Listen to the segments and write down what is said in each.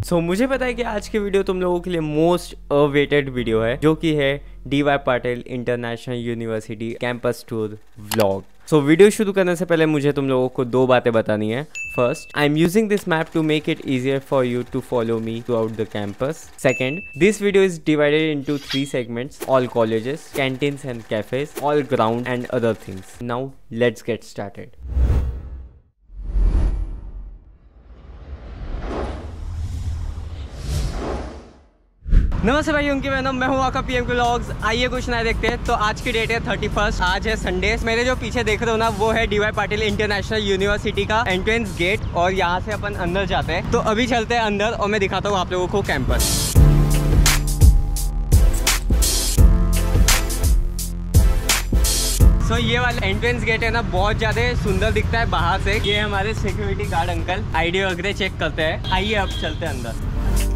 मुझे पता है कि आज की वीडियो तुम लोगों के लिए मोस्ट अवेटेड वीडियो है, जो कि है DY Patil international university campus tour vlog. Video शुरू करने से पहले मुझे तुम लोगों को दो बातें बतानी है। First, I am using this map to make it easier for you to follow me throughout the campus. Second, this video is divided into 3 segments: all colleges, canteens and cafes, all ground and other things. Now let's get started. नमस्ते भाई, उनकी मैं हूँ आपका PM vlogs. आइए कुछ नया देखते हैं। तो आज की डेट है 31, आज है संडे। मेरे जो पीछे देख रहे हो ना, वो है DY पाटिल इंटरनेशनल यूनिवर्सिटी का एंट्रेंस गेट, और यहाँ से अपन अंदर जाते हैं। तो अभी चलते हैं अंदर और मैं दिखाता हूँ आप लोगों को कैंपस। ये वाला एंट्रेंस गेट है ना, बहुत ज्यादा सुंदर दिखता है बाहर से। ये हमारे सिक्योरिटी गार्ड अंकल आईडी वगैरह चेक करते हैं। आइए अब चलते हैं अंदर।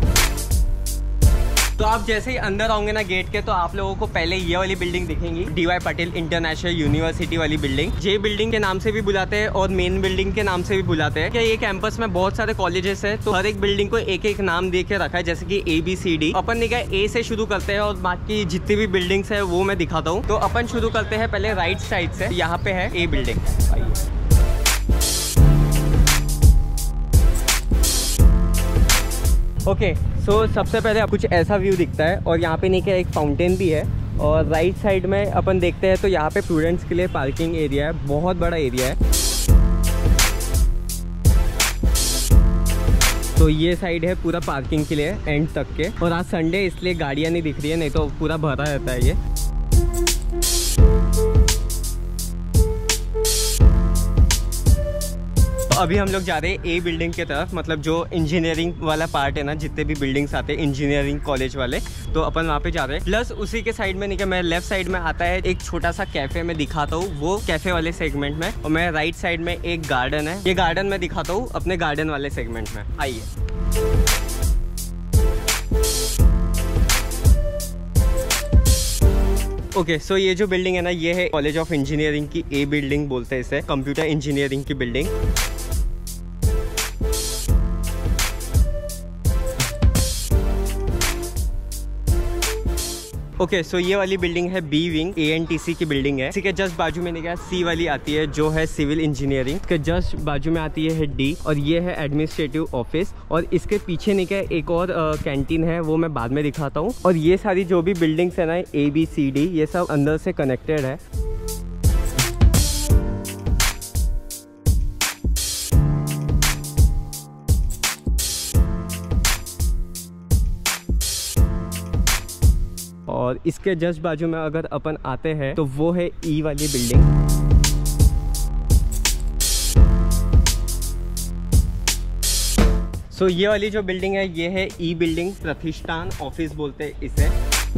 तो आप जैसे ही अंदर आओगे ना गेट के, तो आप लोगों को पहले ये वाली बिल्डिंग दिखेंगी, DY पाटिल इंटरनेशनल यूनिवर्सिटी वाली बिल्डिंग। ये बिल्डिंग के नाम से भी बुलाते हैं और मेन बिल्डिंग के नाम से भी बुलाते हैं। कि ये कैंपस में बहुत सारे कॉलेजेस है, तो हर एक बिल्डिंग को एक एक नाम दे के रखा है, जैसे कि ABCD। अपन ने कहा A से शुरू करते हैं और बाकी जितनी भी बिल्डिंग्स है वो मैं दिखाता हूँ। तो अपन शुरू करते हैं पहले राइट साइड से। यहाँ पे है A बिल्डिंग। ओके, सबसे पहले कुछ ऐसा व्यू दिखता है, और यहाँ पे नीचे एक फाउंटेन भी है। और राइट साइड में अपन देखते हैं तो यहाँ पे स्टूडेंट्स के लिए पार्किंग एरिया है, बहुत बड़ा एरिया है। तो ये साइड है पूरा पार्किंग के लिए एंड तक के। और आज संडे इसलिए गाड़ियाँ नहीं दिख रही है, नहीं तो पूरा भरा रहता है ये। अभी हम लोग जा रहे हैं A बिल्डिंग की तरफ, मतलब जो इंजीनियरिंग वाला पार्ट है ना, जितने भी बिल्डिंग्स आते हैं इंजीनियरिंग कॉलेज वाले, तो अपन वहाँ पे जा रहे हैं। प्लस उसी के साइड में नहीं, मैं लेफ्ट साइड में आता है एक छोटा सा कैफे में दिखाता हूँ, वो कैफे वाले सेगमेंट में। और मैं राइट साइड में एक गार्डन है, ये गार्डन में दिखाता हूँ अपने गार्डन वाले सेगमेंट में। आइए। ओके, ये जो बिल्डिंग है ना, ये है कॉलेज ऑफ इंजीनियरिंग की A बिल्डिंग बोलते हैं इसे, कंप्यूटर इंजीनियरिंग की बिल्डिंग। ओके, ये वाली बिल्डिंग है B विंग, ANTC की बिल्डिंग है। इसी के जस्ट बाजू में निकला C वाली आती है, जो है सिविल इंजीनियरिंग। इसके जस्ट बाजू में आती है D, और ये है एडमिनिस्ट्रेटिव ऑफिस। और इसके पीछे निकला एक और कैंटीन है, वो मैं बाद में दिखाता हूँ। और ये सारी जो भी बिल्डिंग्स है ना, ABCD, ये सब अंदर से कनेक्टेड है। और इसके जस्ट बाजू में अगर अपन आते हैं तो वो है E वाली बिल्डिंग। ये वाली जो बिल्डिंग है, ये है E बिल्डिंग, प्रतिष्ठान ऑफिस बोलते हैं इसे।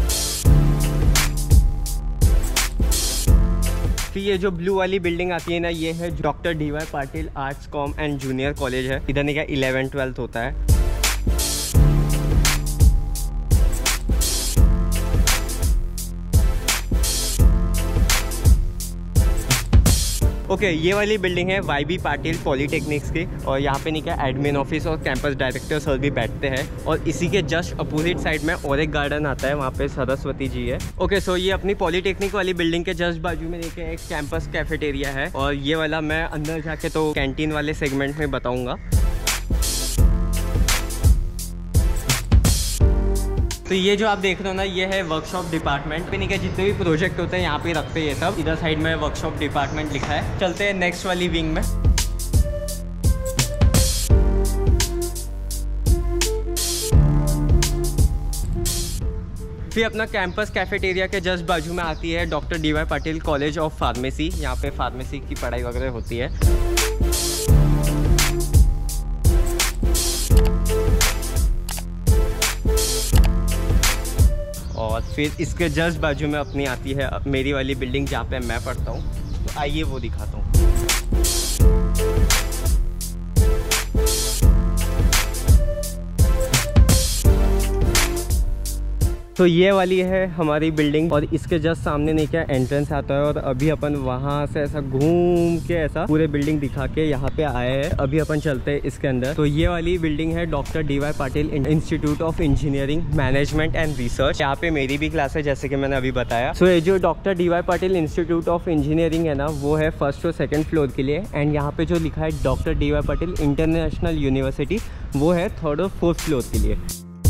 फिर ये जो ब्लू वाली बिल्डिंग आती है ना, ये है doctor DY Patil arts com and junior college है। इधर नहीं 11th-12th होता है। ओके, ये वाली बिल्डिंग है YB पाटिल पॉलिटेक्निक्स की, और यहाँ पे निकला एडमिन ऑफिस और कैंपस डायरेक्टर सर भी बैठते हैं। और इसी के जस्ट अपोजिट साइड में और एक गार्डन आता है, वहाँ पे सरस्वती जी है। ओके, ये अपनी पॉलिटेक्निक वाली बिल्डिंग के जस्ट बाजू में निकला एक कैंपस कैफेटेरिया है, और ये वाला मैं अंदर जाके तो कैंटीन वाले सेगमेंट में बताऊँगा। तो ये जो आप देख रहे हो ना, ये है वर्कशॉप डिपार्टमेंट। पे नहीं, जितने भी प्रोजेक्ट होते हैं यहाँ पे रखते हैं ये सब। इधर साइड में वर्कशॉप डिपार्टमेंट लिखा है। चलते हैं नेक्स्ट वाली विंग में। फिर अपना कैंपस कैफेटेरिया के जस्ट बाजू में आती है doctor DY Patil college of pharmacy. यहाँ पे फार्मेसी की पढ़ाई वगैरह होती है। और फिर इसके जस्ट बाजू में अपनी आती है मेरी वाली बिल्डिंग, जहाँ पे मैं पढ़ता हूँ। तो आइए वो दिखाता हूँ। तो ये वाली है हमारी बिल्डिंग और इसके जस्ट सामने नहीं क्या एंट्रेंस आता है और अभी अपन वहाँ से ऐसा घूम के ऐसा पूरे बिल्डिंग दिखा के यहाँ पे आए हैं। अभी अपन चलते हैं इसके अंदर। तो ये वाली बिल्डिंग है doctor DY Patil institute of engineering management and research. यहाँ पे मेरी भी क्लास है जैसे कि मैंने अभी बताया। सो ये जो doctor DY Patil institute of engineering है ना, वो है फर्स्ट और सेकंड फ्लोर के लिए। एंड यहाँ पे जो लिखा है doctor DY Patil international university, वो है थर्ड और फोर्थ फ्लोर के लिए।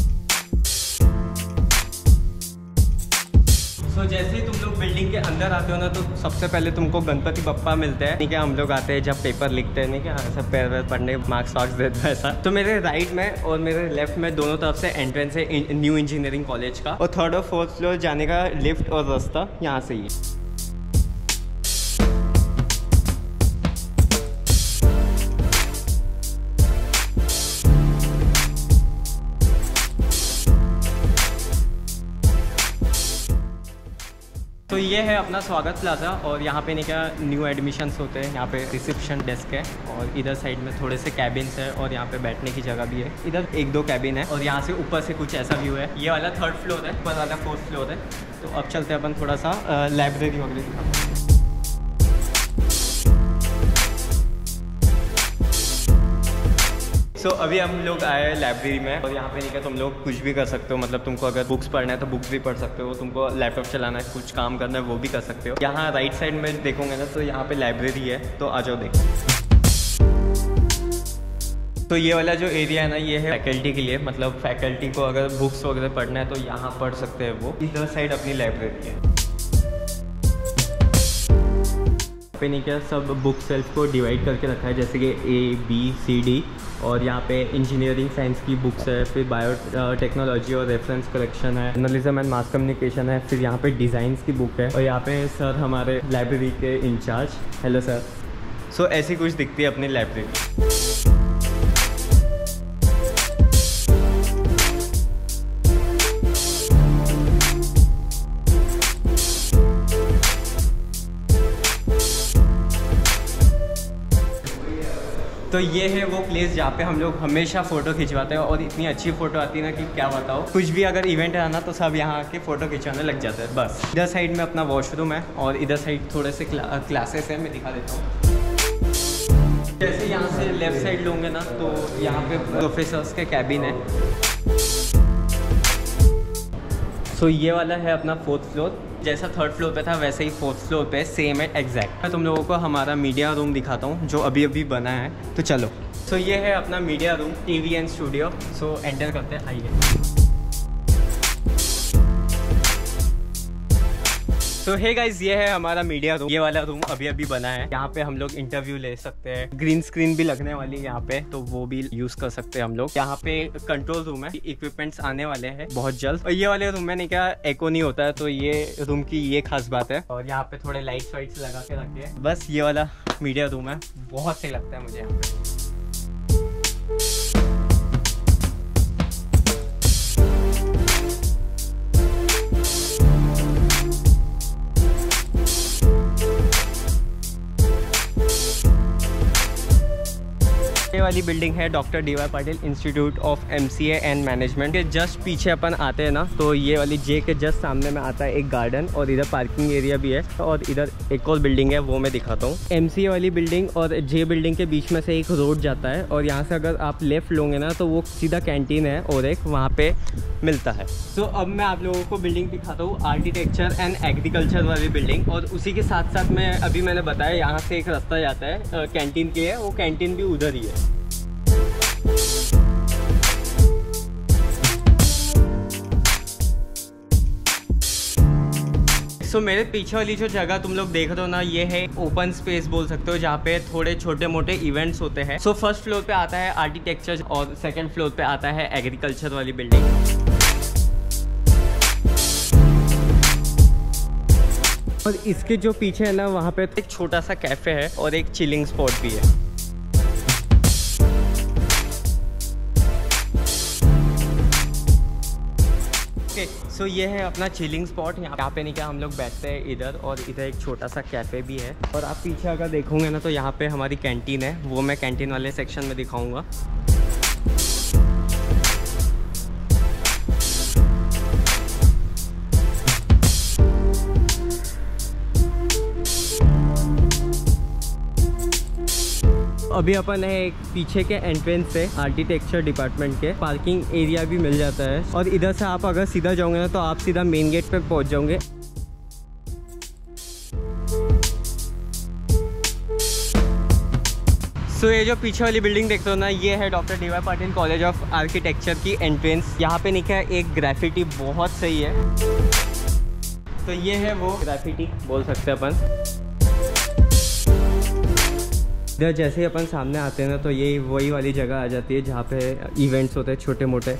तो जैसे ही तुम लोग बिल्डिंग के अंदर आते हो ना, तो सबसे पहले तुमको गणपति बप्पा मिलते हैं। ठीक है, हम लोग आते हैं जब पेपर लिखते हैं, नहीं क्या ऐसा पैर वैर पढ़ने मार्क्स वार्क्स देते हैं ऐसा। तो मेरे राइट में और मेरे लेफ्ट में दोनों तरफ से एंट्रेंस है न्यू इंजीनियरिंग कॉलेज का, और थर्ड और फोर्थ फ्लोर जाने का लिफ्ट और रास्ता यहाँ से ही है। तो ये है अपना स्वागत प्लाजा और यहाँ पे नहीं क्या न्यू एडमिशन्स होते हैं। यहाँ पे रिसेप्शन डेस्क है और इधर साइड में थोड़े से कैबिन्स है और यहाँ पे बैठने की जगह भी है। इधर 1-2 कैबिन है और यहाँ से ऊपर से कुछ ऐसा व्यू है। ये वाला थर्ड फ्लोर है, ऊपर वाला फोर्थ फ्लोर है। तो अब चलते हैं अपन थोड़ा सा लाइब्रेरी वगैरह दिखाते हैं। सो अभी हम लोग आए हैं लाइब्रेरी में और यहाँ पे नहीं क्या तुम लोग कुछ भी कर सकते हो। मतलब तुमको अगर बुक्स पढ़ना है तो बुक्स भी पढ़ सकते हो, तुमको लैपटॉप चलाना है, कुछ काम करना है, वो भी कर सकते हो। यहाँ राइट साइड में देखोगे ना तो यहाँ पे लाइब्रेरी है, तो आ जाओ देखो। तो ये वाला जो एरिया है ना, ये है फैकल्टी के लिए। मतलब फैकल्टी को अगर बुक्स वगैरह पढ़ना है तो यहाँ पढ़ सकते हैं वो। इधर साइड अपनी लाइब्रेरी है। पे नहीं क्या सब बुक सेल्फ को डिवाइड करके रखा है, जैसे कि A, B, C, D। और यहाँ पे इंजीनियरिंग साइंस की बुक्स है, फिर बायो टेक्नोलॉजी और रेफरेंस कलेक्शन है, जर्नलिज्म एंड मास कम्युनिकेशन है, फिर यहाँ पे डिज़ाइंस की बुक है। और यहाँ पे सर हमारे लाइब्रेरी के इंचार्ज। Hello sir. सो ऐसी कुछ दिखती है अपनी लाइब्रेरी। तो ये है वो प्लेस जहाँ पे हम लोग हमेशा फ़ोटो खिंचवाते हैं और इतनी अच्छी फ़ोटो आती है ना कि क्या बताओ। कुछ भी अगर इवेंट है ना तो सब यहाँ आके फ़ोटो खिंचवाने लग जाते हैं बस। इधर साइड में अपना वॉशरूम है और इधर साइड थोड़े से क्लासेस हैं, मैं दिखा देता हूँ। जैसे यहाँ से लेफ़्ट साइड लोगे ना तो यहाँ पे प्रोफेसर्स के कैबिन है। सो ये वाला है अपना फोर्थ फ्लोर। जैसा थर्ड फ्लोर पे था वैसे ही फोर्थ फ्लोर पे सेम है एग्जैक्ट। मैं तुम लोगों को हमारा मीडिया रूम दिखाता हूँ जो अभी अभी बना है, तो चलो। सो ये है अपना media room, TV and studio. So enter करते हैं, आइए। तो हे गाइस, ये है हमारा मीडिया रूम। ये वाला रूम अभी अभी बना है। यहाँ पे हम लोग इंटरव्यू ले सकते हैं। ग्रीन स्क्रीन भी लगने वाली है यहाँ पे, तो वो भी यूज कर सकते हैं हम लोग। यहाँ पे कंट्रोल रूम है, इक्विपमेंट्स आने वाले हैं बहुत जल्द। और ये वाले रूम में नहीं क्या एको नहीं होता है, तो ये रूम की ये खास बात है। और यहाँ पे थोड़े लाइट्स वाइट्स लगा के रखे हैं। बस ये वाला मीडिया रूम है, बहुत सही लगता है मुझे यहाँ पे। ये वाली बिल्डिंग है doctor DY Patil institute of MCA and management के जस्ट पीछे अपन आते हैं ना, तो ये वाली J के जस्ट सामने में आता है एक गार्डन और इधर पार्किंग एरिया भी है। और इधर एक और बिल्डिंग है, वो मैं दिखाता हूँ। MCA वाली बिल्डिंग और J बिल्डिंग के बीच में से एक रोड जाता है और यहाँ से अगर आप लेफ्ट लोगे ना तो वो सीधा कैंटीन है और एक वहाँ पे मिलता है। तो अब मैं आप लोगों को बिल्डिंग दिखाता हूँ, आर्किटेक्चर एंड एग्रीकल्चर वाली बिल्डिंग। और उसी के साथ साथ में अभी मैंने बताया यहाँ से एक रास्ता जाता है कैंटीन के लिए, वो कैंटीन भी उधर ही है। सो मेरे पीछे वाली जो जगह तुम लोग देख रहे हो ना, ये है ओपन स्पेस बोल सकते हो, जहाँ पे थोड़े छोटे मोटे इवेंट्स होते हैं। सो फर्स्ट फ्लोर पे आता है आर्किटेक्चर और सेकंड फ्लोर पे आता है एग्रीकल्चर वाली बिल्डिंग। और इसके जो पीछे है ना, वहाँ पे एक छोटा सा कैफे है और एक चिलिंग स्पॉट भी है। सो ये है अपना चिलिंग स्पॉट। यहाँ पे नहीं क्या हम लोग बैठते हैं इधर, और इधर एक छोटा सा कैफ़े भी है। और आप पीछे अगर देखोगे ना तो यहाँ पे हमारी कैंटीन है, वो मैं कैंटीन वाले सेक्शन में दिखाऊंगा। अभी अपन है एक पीछे के एंट्रेंस से आर्किटेक्चर डिपार्टमेंट के, पार्किंग एरिया भी मिल जाता है और इधर से आप अगर सीधा जाओगे ना तो आप सीधा मेन गेट पे पहुंच जाओगे। सो ये जो पीछे वाली बिल्डिंग देखते हो ना, ये है doctor DY. Patil college of architecture की एंट्रेंस। यहाँ पे लिखा है एक ग्राफिटी, बहुत सही है। तो ये है वो ग्राफिटी बोल सकते हैं अपन। इधर जैसे ही अपन सामने आते हैं ना तो ये वही वाली जगह आ जाती है जहाँ पे इवेंट्स होते हैं छोटे मोटे।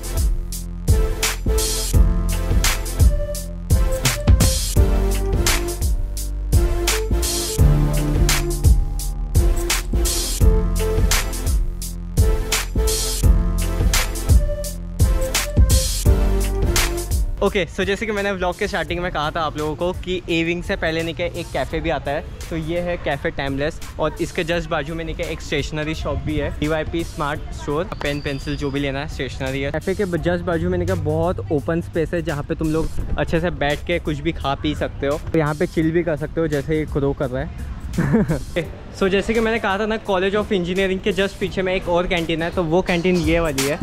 ओके, सो जैसे कि मैंने व्लॉग के स्टार्टिंग में कहा था आप लोगों को कि ए विंग से पहले निकले एक कैफ़े भी आता है। तो ये है कैफ़े टाइमलेस और इसके जस्ट बाजू में निकले एक स्टेशनरी शॉप भी है, DYP smart store. Pen pencil जो भी लेना है स्टेशनरी है। कैफ़े के जस्ट बाजू में निकले बहुत ओपन स्पेस है जहाँ पे तुम लोग अच्छे से बैठ के कुछ भी खा पी सकते हो। तो यहाँ पे चिल भी कर सकते हो जैसे ये ग्रो कर रहा है। सो जैसे कि मैंने कहा था ना, कॉलेज ऑफ इंजीनियरिंग के जस्ट पीछे में एक और कैंटीन है, तो वो कैंटीन ये वाली है।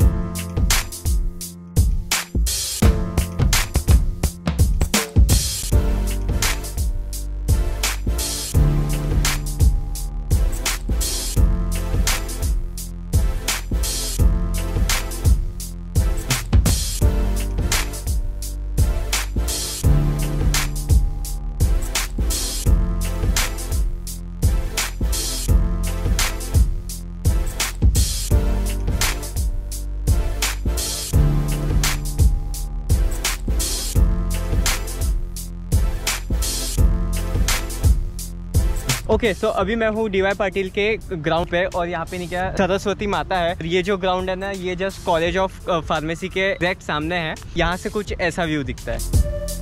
ओके, सो अभी मैं हूँ डी.वाई. पाटिल के ग्राउंड पे और यहाँ पे नहीं क्या सरस्वती माता है। ये जो ग्राउंड है ना, ये जस्ट कॉलेज ऑफ फार्मेसी के एग्जैक्ट सामने है। यहाँ से कुछ ऐसा व्यू दिखता है।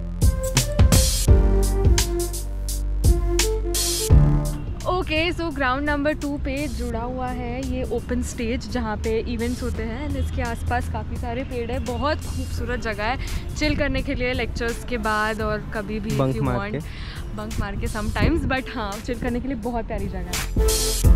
ओके, सो ग्राउंड नंबर 2 पे जुड़ा हुआ है ये ओपन स्टेज जहाँ पे इवेंट्स होते हैं। एंड इसके आसपास काफ़ी सारे पेड़ है। बहुत खूबसूरत जगह है चिल करने के लिए लेक्चर्स के बाद और कभी भी बंक मार के समटाइम्स, बट हाँ चिल करने के लिए बहुत प्यारी जगह है।